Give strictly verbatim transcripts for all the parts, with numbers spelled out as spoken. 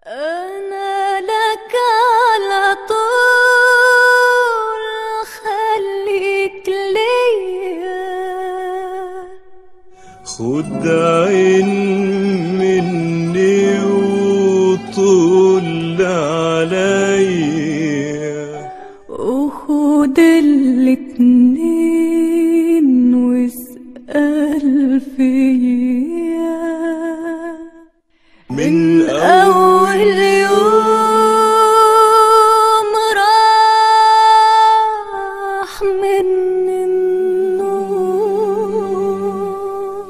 أنا لك على طول، خليك ليا. خد عين مني وطول عليا، وخد الاتنين واسأل فيا. من أول يوم راح من النور،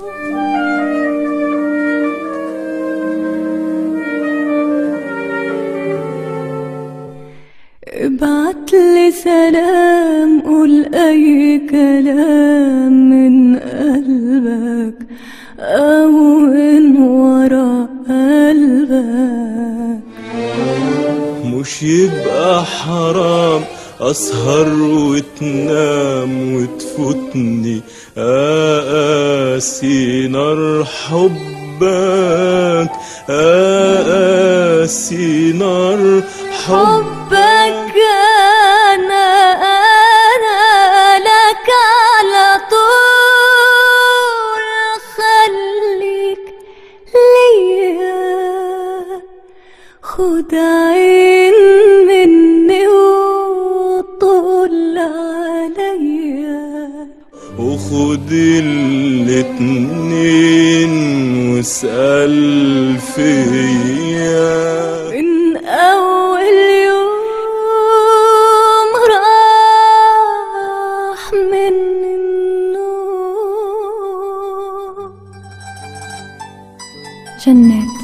ابعتلي سلام، قول أي كلام من قلبك أو من ورا قلبك. مش يبقى حرام أسهر وتنام وتفوتني أقاسي نار حبك، أقاسي نار حبك. أنا أنا لك على طول، خليك ليا. خد عين مني وطول عليا، وخد الاتنين واسأل فيا. من أول يوم راح من النور. جنات.